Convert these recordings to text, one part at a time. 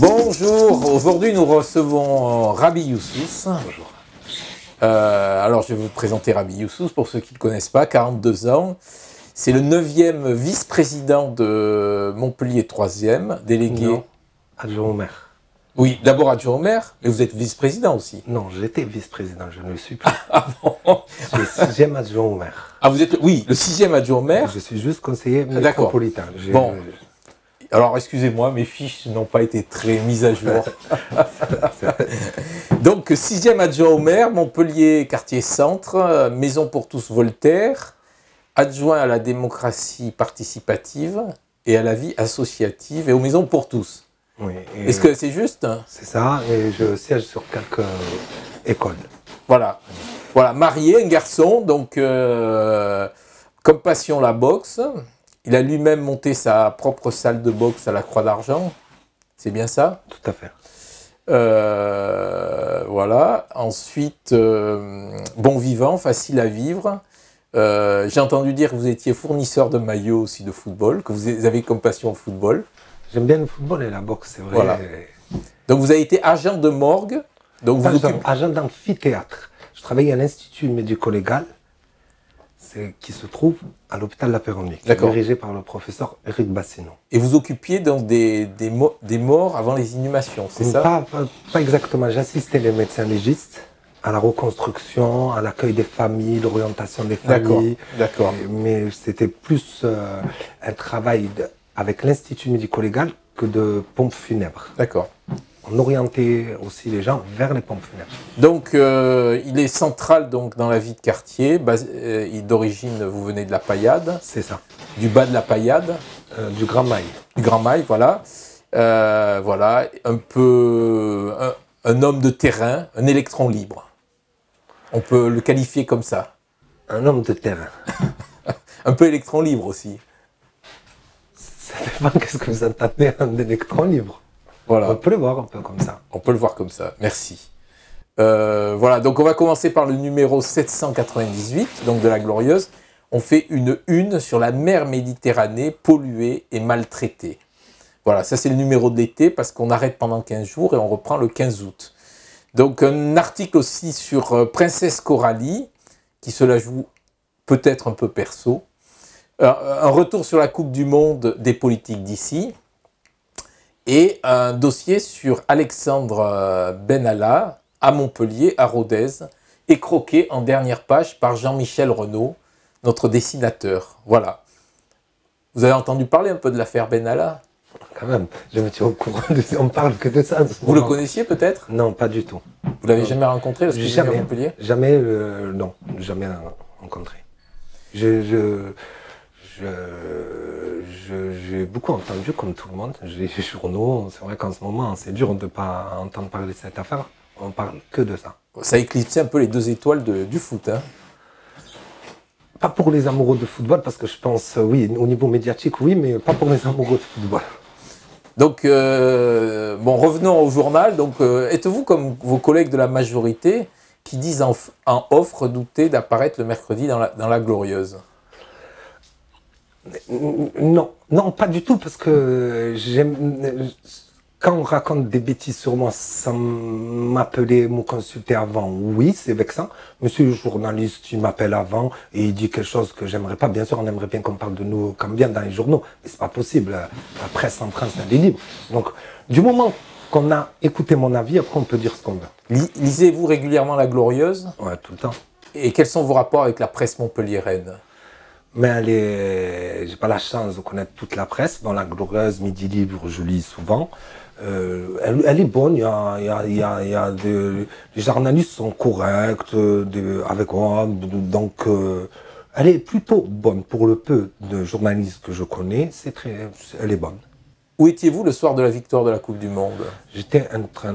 Bonjour, aujourd'hui nous recevons Rabbi Youssous. Bonjour. Alors je vais vous présenter Rabbi Youssous pour ceux qui ne le connaissent pas, 42 ans. C'est le 9e vice-président de Montpellier 3e, délégué. Non, adjoint au maire. Oui, d'abord adjoint au maire, mais vous êtes vice-président aussi. Non, j'étais vice-président, je ne le suis plus. Ah bon? Je suis 6e adjoint au maire. Ah vous êtes, oui, le 6e adjoint au maire. Je suis juste conseiller D'accord. métropolitain. Bon. Alors, excusez-moi, mes fiches n'ont pas été très mises à jour. Donc, 6e adjoint au maire, Montpellier, quartier centre, Maison pour tous Voltaire, adjoint à la démocratie participative et à la vie associative et aux maisons pour tous. Oui, Est-ce que c'est juste? C'est ça, et je siège sur quelques écoles. Voilà. Voilà, marié, un garçon, donc comme passion la boxe. Il a lui-même monté sa propre salle de boxe à la Croix d'Argent. C'est bien ça? Tout à fait. Voilà. Ensuite, bon vivant, facile à vivre. J'ai entendu dire que vous étiez fournisseur de maillots aussi de football, que vous avez comme passion le football. J'aime bien le football et la boxe, c'est vrai. Voilà. Donc vous avez été agent de morgue. Donc vous Agent d'amphithéâtre. Je travaillais à l'Institut médico-légal, qui se trouve à l'hôpital de la Péronne, qui est dirigé par le professeur Éric Bassinon. Et vous occupiez donc des morts avant les inhumations, c'est ça? Pas exactement. J'assistais les médecins légistes à la reconstruction, à l'accueil des familles, l'orientation des familles. D'accord. Mais c'était plus un travail avec l'Institut médico-légal que de pompes funèbres. D'accord. On orientait aussi les gens vers les pompes funèbres. Donc, il est central donc, dans la vie de quartier. D'origine, vous venez de la Paillade. C'est ça. Du bas de la Paillade. Du Grand Mail. Du Grand Mail, voilà. Voilà, un peu un homme de terrain, un électron libre. On peut le qualifier comme ça. Un homme de terrain. Un peu électron libre aussi. Ça dépend qu'est-ce que vous entendez en électron libre. Voilà. On peut le voir un peu comme ça. On peut le voir comme ça, merci. Voilà, donc on va commencer par le numéro 798, donc de la Glorieuse. On fait une sur la mer Méditerranée polluée et maltraitée. Voilà, ça c'est le numéro de l'été parce qu'on arrête pendant 15 jours et on reprend le 15 août. Donc un article aussi sur Princesse Coralie, qui se la joue peut-être un peu perso. Un retour sur la Coupe du Monde des politiques d'ici. Et un dossier sur Alexandre Benalla à Montpellier, à Rodez, écroqué en dernière page par Jean-Michel Renaud, notre dessinateur. Voilà. Vous avez entendu parler un peu de l'affaire Benalla? Quand même, je me tiens au courant, on parle que de ça. Vous le connaissiez peut-être? Non, pas du tout. Vous l'avez jamais rencontré parce que jamais, à Montpellier? Jamais, non, jamais rencontré. J'ai beaucoup entendu, comme tout le monde, les journaux. C'est vrai qu'en ce moment, c'est dur de ne pas entendre parler de cette affaire. On parle que de ça. Ça a éclipsé un peu les deux étoiles du foot. Hein. Pas pour les amoureux de football, parce que je pense, oui, au niveau médiatique, oui, mais pas pour les amoureux de football. Donc, bon, revenons au journal. Donc, êtes-vous comme vos collègues de la majorité qui disent en off redouter d'apparaître le mercredi dans la Glorieuse? Non, non, pas du tout, parce que quand on raconte des bêtises sur moi sans m'appeler, me consulter avant, oui, c'est vexant. Monsieur le journaliste, il m'appelle avant et il dit quelque chose que j'aimerais pas. Bien sûr, on aimerait bien qu'on parle de nous comme bien dans les journaux, mais c'est pas possible. La presse en France, elle est libre. Donc, du moment qu'on a écouté mon avis, après on peut dire ce qu'on veut. Lisez-vous régulièrement la Glorieuse? Ouais, tout le temps. Et quels sont vos rapports avec la presse montpelliéraine? Mais j'ai pas la chance de connaître toute la presse. Bon, la Glorieuse, Midi Libre, je lis souvent. Elle est bonne. Les journalistes sont corrects avec moi. Donc, elle est plutôt bonne pour le peu de journalistes que je connais. Elle est bonne. Où étiez-vous le soir de la victoire de la Coupe du Monde? J'étais en train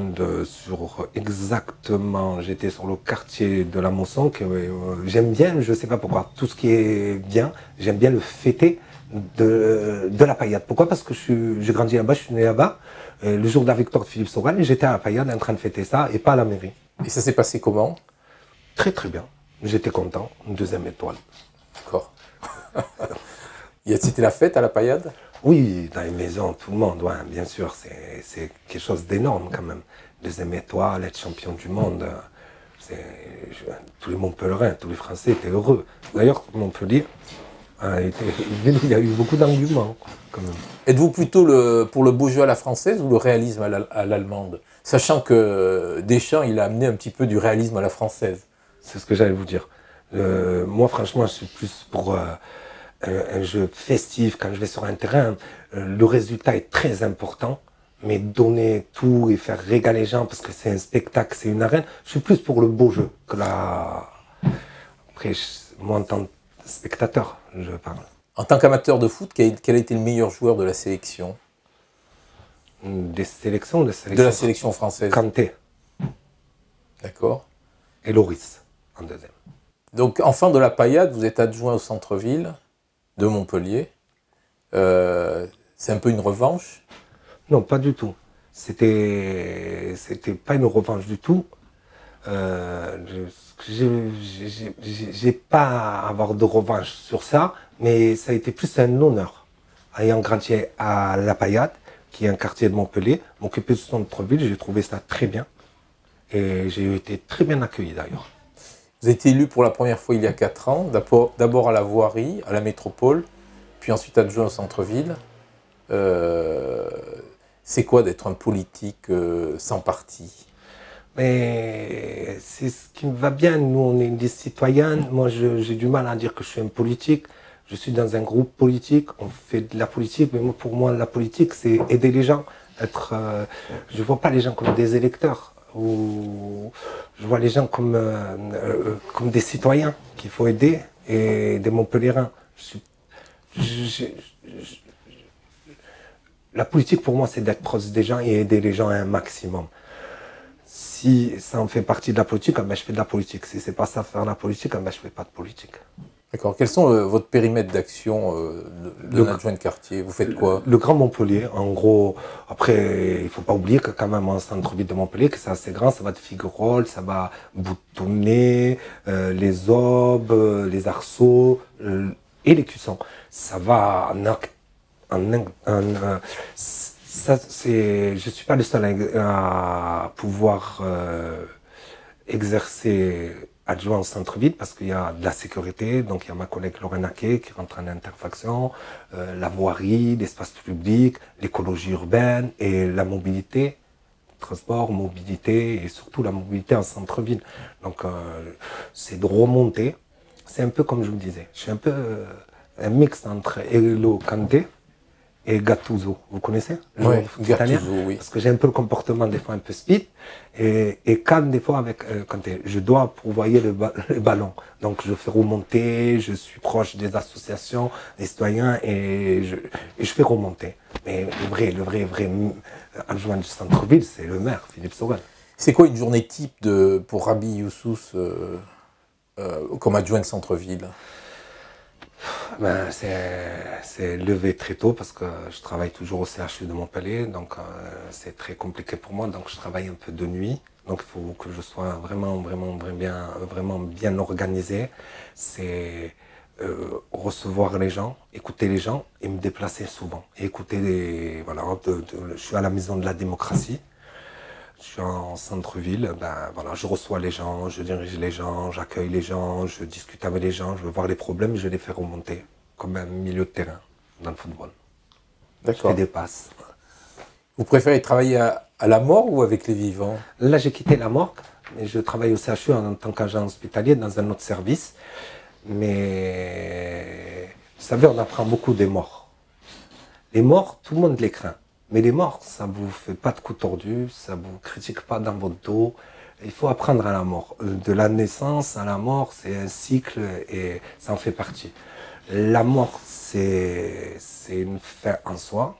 j'étais sur le quartier de la Mosson, que j'aime bien, je ne sais pas pourquoi, tout ce qui est bien, j'aime bien le fêter de la Paillade. Pourquoi? Parce que j'ai grandi là-bas, je suis né là-bas, le jour de la victoire de Philippe Sauval, et j'étais à la Paillade en train de fêter ça, et pas à la mairie. Et ça s'est passé comment? Très très bien, j'étais content, une 2e étoile. D'accord. C'était la fête à la Paillade? Oui, dans les maisons, tout le monde, ouais, bien sûr, c'est quelque chose d'énorme quand même. Deuxième étoile, être champion du monde, tous les Montpellierins, tous les Français étaient heureux. D'ailleurs, Montpellier, il y a eu beaucoup d'engouement quand même. Êtes-vous plutôt pour le beau jeu à la française ou le réalisme à l'allemande? Sachant que Deschamps, il a amené un petit peu du réalisme à la française. C'est ce que j'allais vous dire. Moi, franchement, je suis plus pour un jeu festif. Quand je vais sur un terrain, le résultat est très important. Mais donner tout et faire régaler les gens parce que c'est un spectacle, c'est une arène, je suis plus pour le beau jeu que la... Après, moi, en tant que spectateur, je parle. En tant qu'amateur de foot, quel a été le meilleur joueur de la sélection? Des sélections, De la sélection française. Kanté. D'accord. Et Loris, en deuxième. Donc, enfant de la Paillade, vous êtes adjoint au centre-ville de Montpellier. C'est un peu une revanche? Non, pas du tout. C'était pas une revanche du tout. J'ai pas à avoir de revanche sur ça, mais ça a été plus un honneur. Ayant grandi à La Paillade, qui est un quartier de Montpellier, m'occuper du centre-ville, j'ai trouvé ça très bien. Et j'ai été très bien accueilli d'ailleurs. Vous avez été élu pour la première fois il y a 4 ans, d'abord à la voirie, à la métropole, puis ensuite adjoint au centre-ville. C'est quoi d'être un politique sans parti? Mais c'est ce qui me va bien. Nous, on est des citoyens. Moi, j'ai du mal à dire que je suis un politique. Je suis dans un groupe politique. On fait de la politique. Mais moi, pour moi, la politique, c'est aider les gens. Je vois pas les gens comme des électeurs. Ou je vois les gens comme des citoyens qu'il faut aider et des Montpelliérains. La politique, pour moi, c'est d'être proche des gens et aider les gens un maximum. Si ça en fait partie de la politique, ben je fais de la politique. Si c'est pas ça faire la politique, ben je fais pas de politique. D'accord. Quels sont votre périmètre d'action d'un adjoint de quartier? Vous faites quoi? Le Grand Montpellier, en gros. Après, il faut pas oublier que quand même en centre-ville de Montpellier, que c'est assez grand, ça va de Figuerolles, ça va Boutonnet, les Aubes, les Arceaux et les Cussons. Ça va ça, je suis pas le seul à pouvoir exercer adjoint au centre-ville parce qu'il y a de la sécurité, donc il y a ma collègue Lorraine Naquet qui rentre en interfaction, la voirie, l'espace public, l'écologie urbaine et la mobilité, transport, mobilité et surtout la mobilité en centre-ville. Donc c'est de remonter, c'est un peu comme je vous disais, je suis un peu un mix entre Hello Kanté et Gattuso, vous connaissez? Oui, Gattuso, oui. Parce que j'ai un peu le comportement des fois un peu speed. Et quand des fois, quand je dois pourvoyer le ballon. Donc je fais remonter, je suis proche des associations, des citoyens et je fais remonter. Mais le vrai adjoint du centre-ville, c'est le maire, Philippe Sorel. C'est quoi une journée type pour Rabi Youssous comme adjoint de centre-ville? Ben, c'est levé très tôt parce que je travaille toujours au CHU de Montpellier, donc c'est très compliqué pour moi, donc je travaille un peu de nuit, donc il faut que je sois vraiment bien organisé. C'est recevoir les gens, écouter les gens et me déplacer souvent. Et écouter voilà, je suis à la maison de la démocratie. Je suis en centre-ville, ben voilà, je reçois les gens, je dirige les gens, j'accueille les gens, je discute avec les gens, je veux voir les problèmes, je les fais remonter, comme un milieu de terrain dans le football. D'accord. Je fais des passes. Vous préférez travailler à la mort ou avec les vivants? Là, j'ai quitté la morgue, mais je travaille au CHU en tant qu'agent hospitalier dans un autre service. Mais vous savez, on apprend beaucoup des morts. Les morts, tout le monde les craint. Mais les morts, ça vous fait pas de coups tordus, ça vous critique pas dans votre dos. Il faut apprendre à la mort. De la naissance à la mort, c'est un cycle et ça en fait partie. La mort, c'est une fin en soi.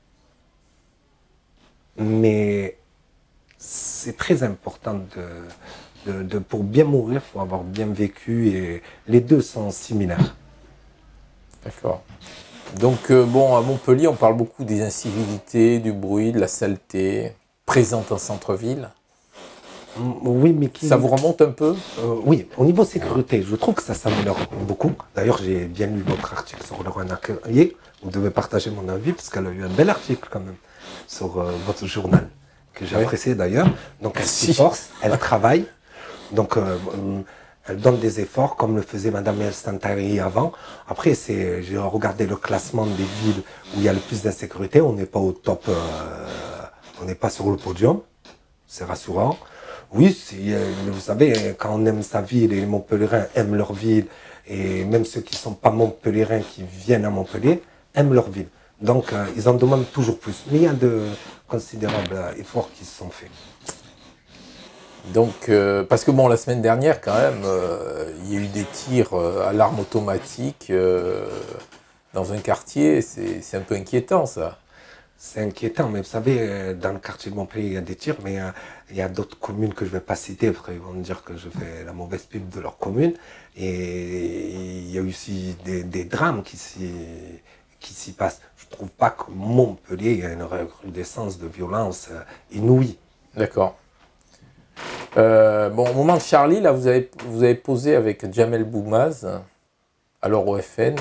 Mais c'est très important pour bien mourir, il faut avoir bien vécu et les deux sont similaires. D'accord. Donc, bon, à Montpellier, on parle beaucoup des incivilités, du bruit, de la saleté, présente en centre-ville. Oui, mais qui... Ça vous remonte un peu? Oui, au niveau sécurité, je trouve que ça s'améliore beaucoup. D'ailleurs, j'ai bien lu votre article sur le Rwanda-Accueillir. Vous devez partager mon avis, parce qu'elle a eu un bel article quand même sur votre journal, que j'ai apprécié d'ailleurs. Donc, elle s'efforce, elle travaille. Donc, elle donne des efforts, comme le faisait Madame El Stantari avant. Après, j'ai regardé le classement des villes où il y a le plus d'insécurité. On n'est pas au top, on n'est pas sur le podium. C'est rassurant. Oui, vous savez, quand on aime sa ville et les Montpellierins aiment leur ville, et même ceux qui ne sont pas Montpellierins qui viennent à Montpellier aiment leur ville. Donc, ils en demandent toujours plus. Mais il y a de considérables efforts qui se sont faits. Donc, parce que bon, la semaine dernière, quand même, il y a eu des tirs à l'arme automatique dans un quartier. C'est un peu inquiétant, ça. C'est inquiétant, mais vous savez, dans le quartier de Montpellier, il y a des tirs, mais il y a d'autres communes que je ne vais pas citer, parce qu'ils vont me dire que je fais la mauvaise pub de leur commune. Et il y a aussi des drames qui s'y passent. Je ne trouve pas que Montpellier, il y a une recrudescence de violence inouïe. D'accord. Bon, au moment de Charlie, là, vous avez posé avec Jamel Boumaz, alors au FN.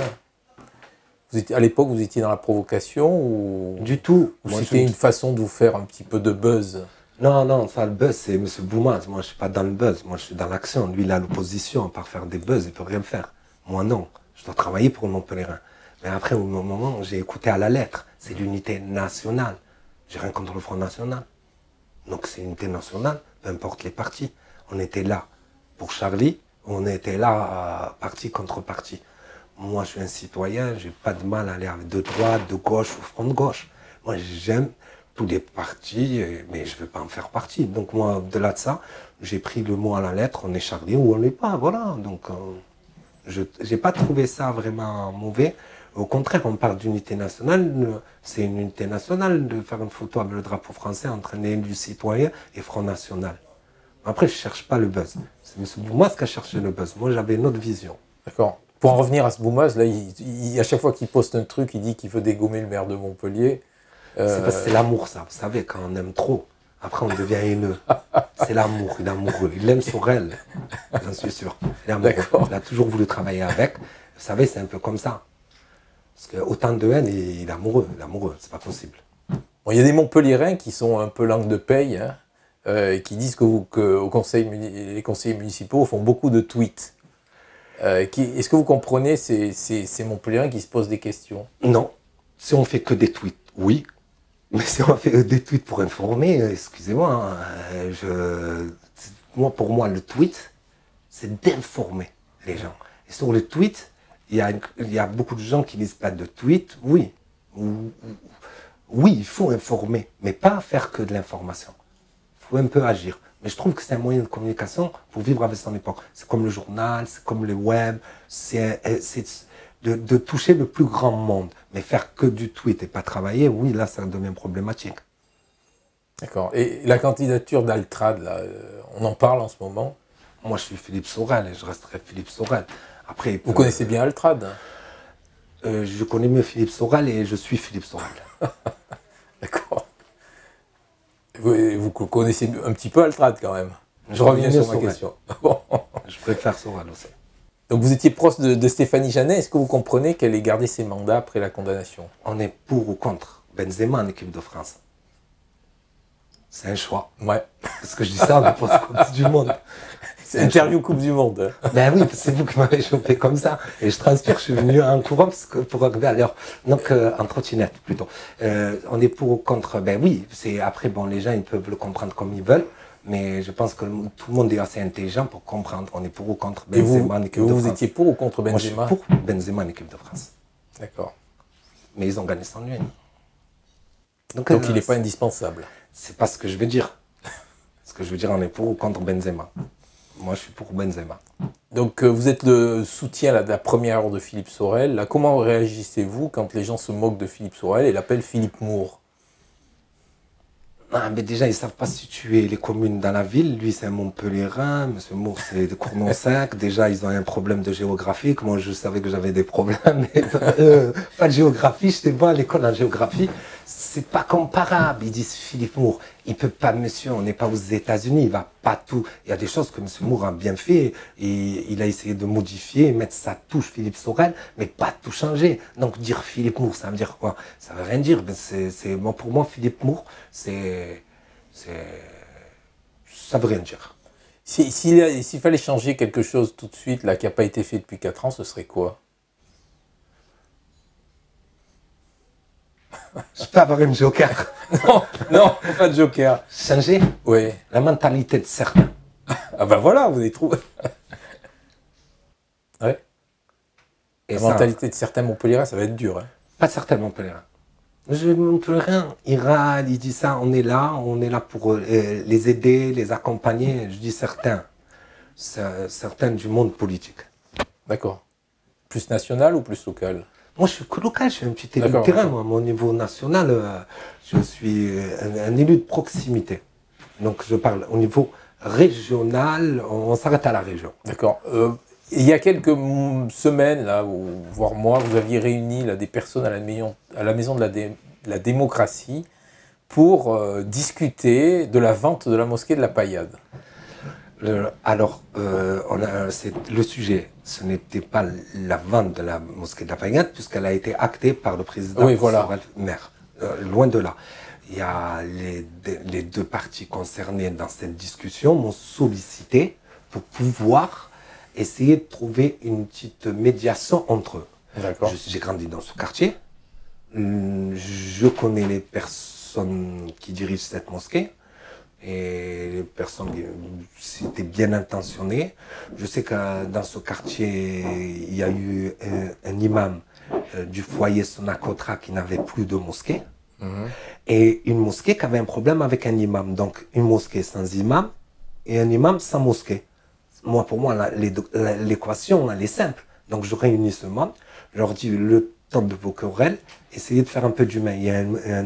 À l'époque, vous étiez dans la provocation ou... Du tout. Ou c'était une façon de vous faire un petit peu de buzz? Non, non, ça, le buzz, c'est M. Boumaz. Moi, je ne suis pas dans le buzz. Moi, je suis dans l'action. Lui, il a l'opposition. À part faire des buzz, il ne peut rien faire. Moi, non. Je dois travailler pour mon pèlerin. Mais après, au moment où j'ai écouté à la lettre, c'est l'unité nationale. J'ai rien contre le Front National. Donc, c'est l'unité nationale, peu importe les partis. On était là pour Charlie, on était là parti contre parti. Moi, je suis un citoyen, j'ai pas de mal à aller de droite, de gauche ou front de gauche. Moi, j'aime tous les partis, mais je ne veux pas en faire partie. Donc moi, au-delà de ça, j'ai pris le mot à la lettre, on est Charlie ou on n'est pas, voilà. Donc, je n'ai pas trouvé ça vraiment mauvais. Au contraire, on parle d'unité nationale, c'est une unité nationale de faire une photo avec le drapeau français entre un élu citoyen et Front National. Après, je ne cherche pas le buzz. C'est M. Boumaz qui a cherché le buzz. Moi, j'avais une autre vision. D'accord. Pour en revenir à ce Boumaz, là, à chaque fois qu'il poste un truc, il dit qu'il veut dégommer le maire de Montpellier. C'est parce que c'est l'amour, ça. Vous savez, quand on aime trop, après, on devient haineux. C'est l'amour, il est amoureux. Il aime Sorel, j'en suis sûr. Il est amoureux. Il a toujours voulu travailler avec. Vous savez, c'est un peu comme ça. Parce qu'autant de haine, il est amoureux, c'est pas possible. Bon, il y a des Montpelliérains qui sont un peu langue de paye, hein, qui disent que les conseillers municipaux font beaucoup de tweets. Est-ce que vous comprenez ces Montpelliérains qui se posent des questions? Non. Si on fait que des tweets, oui. Mais si on fait des tweets pour informer, excusez-moi, pour moi, le tweet, c'est d'informer les gens. Et sur le tweet, il y a beaucoup de gens qui disent pas de tweet, oui. Oui, il faut informer, mais pas faire que de l'information. Il faut un peu agir. Mais je trouve que c'est un moyen de communication pour vivre avec son époque. C'est comme le journal, c'est comme le web, c'est de toucher le plus grand monde. Mais faire que du tweet et pas travailler, oui, là, ça devient problématique. D'accord. Et la candidature d'Altrad, là, on en parle en ce moment? Moi, je suis Philippe Sorel et je resterai Philippe Sorel. Après, vous connaissez bien Altrad? Je connais mieux Philippe Sorel et je suis Philippe Sorel. D'accord. Vous connaissez un petit peu Altrad quand même. Je reviens sur ma question. Bon. Je préfère Sorel aussi. Donc vous étiez proche de Stéphanie Janet. Est-ce que vous comprenez qu'elle ait gardé ses mandats après la condamnation? On est pour ou contre Benzema en équipe de France? C'est un choix. Ouais. Parce que je dis ça, on est pour la Coupe du Monde. C'est interview Coupe du Monde. Ben oui, c'est vous qui m'avez chopé comme ça. Et je transpire, je suis venu en courant pour arriver à l'heure. Donc, en trottinette plutôt. On est pour ou contre? Ben oui, après, bon, les gens, ils peuvent le comprendre comme ils veulent. Mais je pense que tout le monde est assez intelligent pour comprendre. On est pour ou contre Benzema en équipe de France. Vous étiez pour ou contre Benzema? Moi, je suis pour Benzema en équipe de France. D'accord. Mais ils ont gagné sans lui. Donc il n'est pas indispensable. C'est pas ce que je veux dire. Ce que je veux dire, on est pour ou contre Benzema. Moi, je suis pour Benzema. Donc, vous êtes le soutien de la première heure de Philippe Sorel. Là, comment réagissez-vous quand les gens se moquent de Philippe Sorel et l'appellent Philippe Moore? Ah, mais déjà, ils ne savent pas situer les communes dans la ville. Lui, c'est un Montpellierin. M. Moore, c'est de Cournon-Sac. Déjà, ils ont un problème de géographie. Moi, je savais que j'avais des problèmes. Pas de géographie. J'étais bon à l'école en géographie. c'est pas comparable. Ils disent Philippe Moore, il peut pas, monsieur, on n'est pas aux États-Unis, il va pas tout. Il y a des choses que monsieur Moore a bien fait et il a essayé de modifier, mettre sa touche Philippe Sorel, mais pas tout changer. Donc dire Philippe Moore, ça veut dire quoi? Ça veut rien dire. Bon, pour moi, Philippe Moore, ça veut rien dire. S'il fallait changer quelque chose tout de suite, là, qui n'a pas été fait depuis 4 ans, ce serait quoi? Je peux avoir une joker. Non, pas de joker. Changer Oui. la mentalité de certains. Ah ben voilà, vous avez trouvé. Ouais. Et La ça, mentalité de certains Montpelliérains, ça va être dur. Hein. pas certains Montpelliérains. Montpelliérain, il râle, il dit ça, on est là pour les aider, les accompagner. Je dis certains du monde politique. D'accord. Plus national ou plus local? Moi, je suis que local, je suis un petit élu de D'accord, terrain. d'accord. Moi, au niveau national, je suis un élu de proximité. Donc, je parle au niveau régional, on s'arrête à la région. D'accord. Il y a quelques semaines, là, voire mois, vous aviez réuni là, des personnes à la maison de la démocratie pour discuter de la vente de la mosquée de la Paillade. C'est le sujet. Ce n'était pas la vente de la mosquée de la Paillade, puisqu'elle a été actée par le président Sorel Maire. Loin de là. Il y a les deux parties concernées dans cette discussion m'ont sollicité pour pouvoir essayer de trouver une petite médiation entre eux. D'accord. J'ai grandi dans ce quartier. Je connais les personnes qui dirigent cette mosquée. Et les personnes, c'était bien intentionné. Je sais que dans ce quartier, il y a eu un imam du foyer Sonacotra qui n'avait plus de mosquée. Et une mosquée qui avait un problème avec un imam. Donc une mosquée sans imam et un imam sans mosquée. Pour moi, l'équation, elle est simple. Donc je réunis ce monde, je leur dis le temps de vos querelles, essayez de faire un peu d'humain. Il y a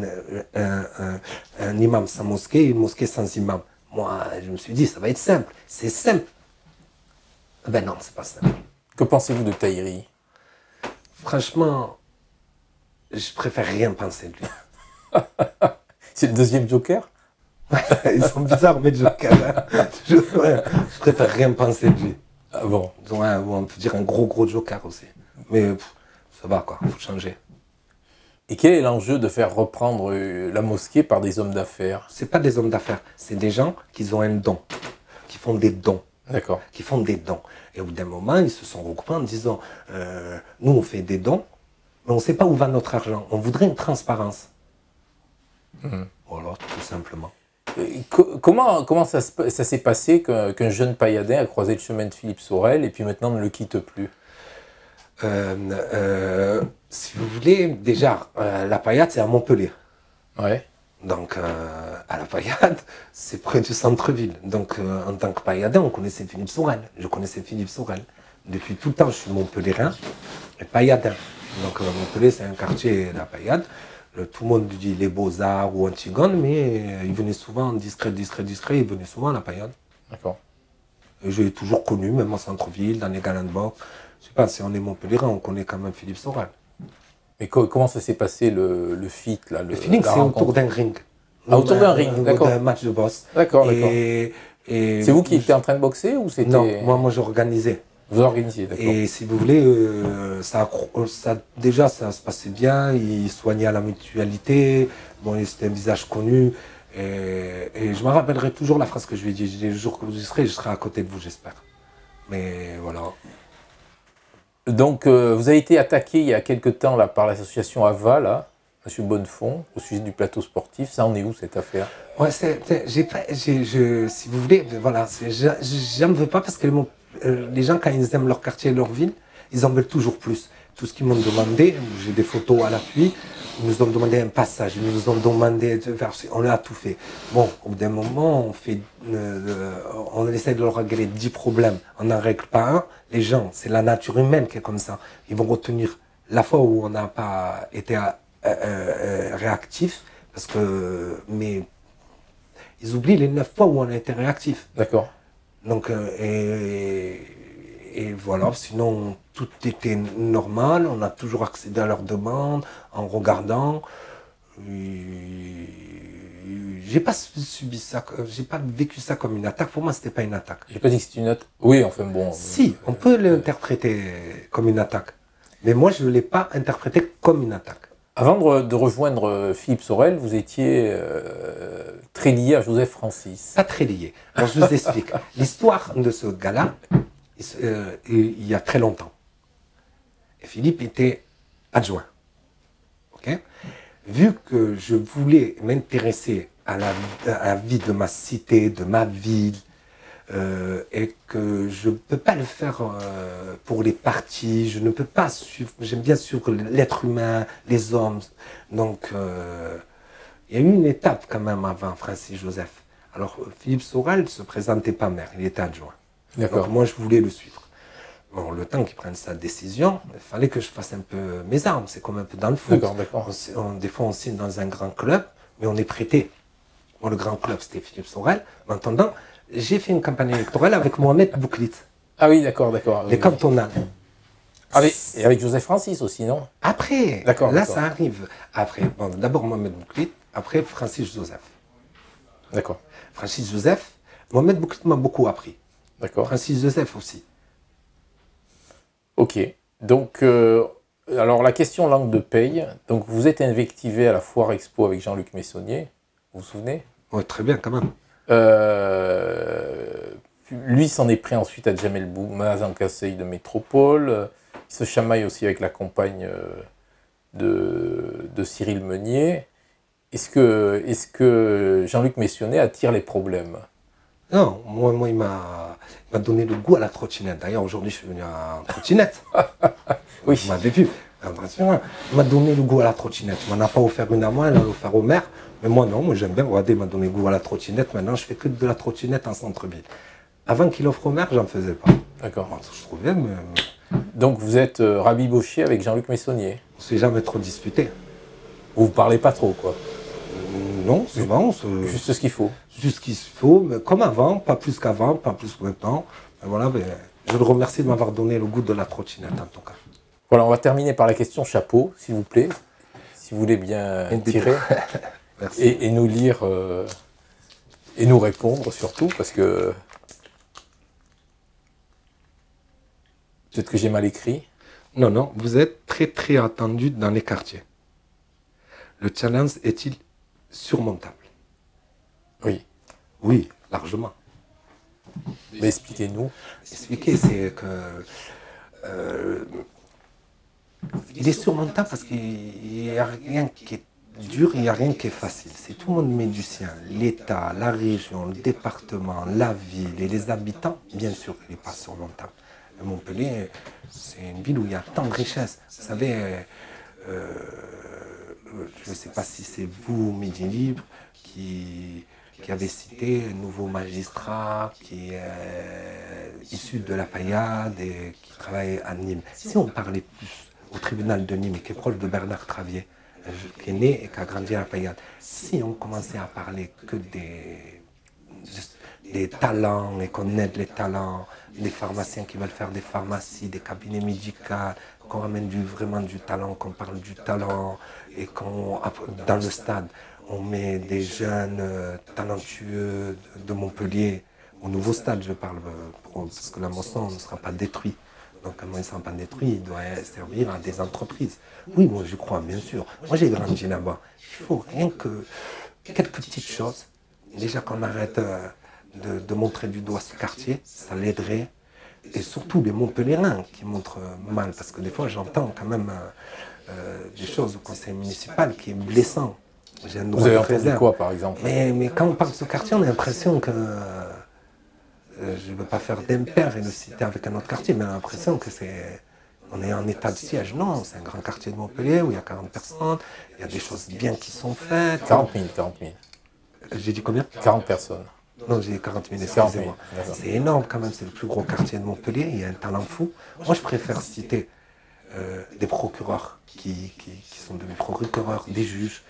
un imam sans mosquée et une mosquée sans imam. Moi, je me suis dit, ça va être simple. C'est simple. Ben non, c'est pas simple. Que pensez-vous de Tahiri? Franchement, je préfère rien penser de lui. C'est le deuxième joker? Ils sont bizarres, mes jokers. Hein. Je préfère rien penser de lui. Ah bon? Ouais, on peut dire un gros joker aussi. Mais ça va quoi, il faut changer. Et quel est l'enjeu de faire reprendre la mosquée par des hommes d'affaires? C'est pas des hommes d'affaires, c'est des gens qui ont un don, qui font des dons. D'accord. Qui font des dons. Et au bout d'un moment, ils se sont regroupés en disant nous, on fait des dons, mais on ne sait pas où va notre argent. On voudrait une transparence. Voilà, tout simplement. Comment ça s'est passé qu'un jeune pailladin a croisé le chemin de Philippe Sorel et puis maintenant ne le quitte plus? Si vous voulez, déjà, la Paillade, c'est à Montpellier. Ouais. Donc, à la Paillade, c'est près du centre-ville. Donc, en tant que pailladin, on connaissait Philippe Sorel. Je connaissais Philippe Sorel. Depuis tout le temps, je suis montpelliérain et pailladin. Donc, Montpellier, c'est un quartier de la Paillade. Tout le monde dit les Beaux-Arts ou Antigone, mais il venait souvent discret, il venait souvent à la Paillade. D'accord. Et je l'ai toujours connu, même en centre-ville, dans les Galanbox. Je sais pas, si on est montpelliérain, on connaît quand même Philippe Sorel. Mais comment ça s'est passé le feat là, le feeling, c'est autour d'un ring. Ah, autour d'un ring, d'accord. D'un match de boxe. D'accord. C'est vous qui étiez en train de boxer ou c'était... Non, moi j'organisais. Vous organisiez, d'accord. Et si vous voulez, ça se passait bien, il soignait à la mutualité, bon, c'était un visage connu. Et je me rappellerai toujours la phrase que je lui ai dit, le jour que vous y serez, je serai à côté de vous, j'espère. Mais voilà. Donc, vous avez été attaqué il y a quelque temps là, par l'association AVA, là, M. Bonnefond, au sujet du plateau sportif. Ça en est où, cette affaire? Ouais, si vous voulez, voilà, j'en veux pas parce que les gens, quand ils aiment leur quartier et leur ville, ils en veulent toujours plus. Tout ce qu'ils m'ont demandé, j'ai des photos à l'appui, ils nous ont demandé un passage, ils nous ont demandé de faire, on a tout fait. Bon, au bout d'un moment, on essaie de leur régler 10 problèmes, on n'en règle pas un. Les gens, c'est la nature humaine qui est comme ça. Ils vont retenir la fois où on n'a pas été réactif, mais ils oublient les 9 fois où on a été réactif. D'accord. Donc, et voilà, sinon tout était normal, on a toujours accédé à leurs demandes en regardant. J'ai pas subi ça, j'ai pas vécu ça comme une attaque. Pour moi, c'était pas une attaque. J'ai pas dit que c'était une attaque. Oui, enfin bon. Si, on peut l'interpréter comme une attaque. Mais moi, je ne l'ai pas interprété comme une attaque. Avant de rejoindre Philippe Sorel, vous étiez très lié à Joseph Francis. Pas très lié. Alors, je vous explique. L'histoire de ce gars-là, il y a très longtemps. Et Philippe était adjoint. Okay. Vu que je voulais m'intéresser à la vie de ma cité, de ma ville, et que je ne peux pas le faire pour les partis, je ne peux pas suivre, j'aime bien suivre l'être humain, les hommes. Donc, il y a eu une étape quand même avant Francis Joseph. Alors, Philippe Sorel ne se présentait pas maire, il était adjoint. Donc, moi, je voulais le suivre. Bon, le temps qu'il prenne sa décision, il fallait que je fasse un peu mes armes. C'est comme un peu dans le foot. Des fois, on signe dans un grand club, mais on est prêté. Bon, le grand club, c'était Philippe Sorel. En attendant, j'ai fait une campagne électorale avec Mohamed Bouklit. Ah oui, d'accord. Les cantonales. Et avec Joseph Francis aussi, non? Après, là, ça arrive. Après, bon, d'abord Mohamed Bouklit, après Francis Joseph. D'accord. Francis Joseph, Mohamed Bouklit m'a beaucoup appris. D'accord. Francis Joseph aussi. Ok. Donc, alors la question langue de paye. Donc, vous êtes invectivé à la Foire Expo avec Jean-Luc Messonnier. Vous vous souvenez? Oui, très bien, quand même. Lui s'en est pris ensuite à Jamel Boumaz en Conseil de métropole. Il se chamaille aussi avec la compagne de Cyril Meunier. Est-ce que Jean-Luc Messonnier attire les problèmes? Non, moi il m'a donné le goût à la trottinette. D'ailleurs, aujourd'hui, je suis venu en trottinette. Oui. Vous m'avez vu. Il m'a donné le goût à la trottinette. Il m'en a pas offert une à moi, il l'a offert au maire. Mais moi, non, moi j'aime bien. Regardez, il m'a donné le goût à la trottinette. Maintenant, je fais que de la trottinette en centre-ville. Avant qu'il offre au maire, j'en faisais pas. D'accord. Bon, je trouvais, mais... Donc, vous êtes rabiboché avec Jean-Luc Messonnier. On s'est jamais trop disputé. Vous parlez pas trop, quoi. Non, souvent. Juste ce qu'il faut. Juste ce qu'il faut, mais comme avant, pas plus qu'avant, pas plus que maintenant. Et voilà, mais je le remercie de m'avoir donné le goût de la trottinette en tout cas. Voilà, on va terminer par la question chapeau, s'il vous plaît. Si vous voulez bien tirer. Merci. Et nous lire et nous répondre surtout, parce que peut-être que j'ai mal écrit. Non, non, vous êtes très très attendu dans les quartiers. Le challenge est-il surmontable? Oui. Oui, largement. Mais expliquez-nous. Expliquer, c'est que il est surmontable parce qu'il n'y a rien qui est dur, il n'y a rien qui est facile. C'est tout le monde met du sien. L'État, la région, le département, la ville et les habitants, bien sûr, il n'est pas surmontable. Montpellier, c'est une ville où il y a tant de richesses. Vous savez, je ne sais pas si c'est vous, Midi Libre, qui avez cité un nouveau magistrat qui est issu de la Paillade et qui travaille à Nîmes. Si on parlait plus au tribunal de Nîmes, qui est proche de Bernard Travier, qui est né et qui a grandi à la Paillade, si on commençait à parler que des talents et qu'on aide les talents, des pharmaciens qui veulent faire des pharmacies, des cabinets médicaux, qu'on ramène vraiment du talent, qu'on parle du talent et qu'on, dans le stade, on met des jeunes talentueux de Montpellier, au nouveau stade je parle, parce que la Mosson ne sera pas détruit. Donc quand il ne sera pas détruit, il doit servir à des entreprises. Oui, moi je crois, bien sûr. Moi j'ai grandi là-bas. Il faut rien que quelques petites choses. Déjà qu'on arrête de montrer du doigt ce quartier, ça l'aiderait. Et surtout les Montpelliérains qui montrent mal, parce que des fois j'entends quand même des choses au conseil municipal qui est blessant. J'ai un droit Vous avez de entendu réserve. quoi, par exemple? Mais quand on parle de ce quartier, on a l'impression que je ne veux pas faire d'impair et le citer avec un autre quartier, mais on a l'impression que on est en état de siège. Non, c'est un grand quartier de Montpellier où il y a 40 personnes, il y a des choses bien qui sont faites. 40 000, 40 000. J'ai dit combien? 40 personnes. Non, j'ai dit 40 000, excusez-moi. 40 000, C'est énorme quand même, c'est le plus gros quartier de Montpellier, il y a un talent fou. Moi, je préfère citer des procureurs qui sont devenus procureurs, des juges,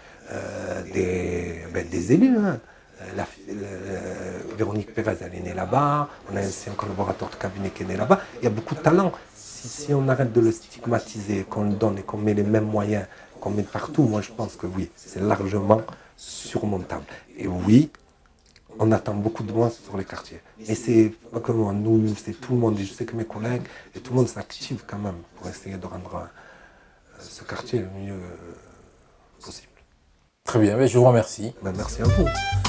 des élus. Hein. Véronique Pérez, elle est née là-bas. On a aussi un collaborateur de cabinet qui est né là-bas. Il y a beaucoup de talent. Si on arrête de le stigmatiser, qu'on le donne et qu'on met les mêmes moyens, qu'on met partout, moi je pense que oui, c'est largement surmontable. Et oui, on attend beaucoup de moins sur les quartiers. Mais c'est pas que moi, nous, c'est tout le monde. Et je sais que mes collègues, et tout le monde s'active quand même pour essayer de rendre ce quartier le mieux possible. Très bien, je vous remercie. Ben, merci à vous.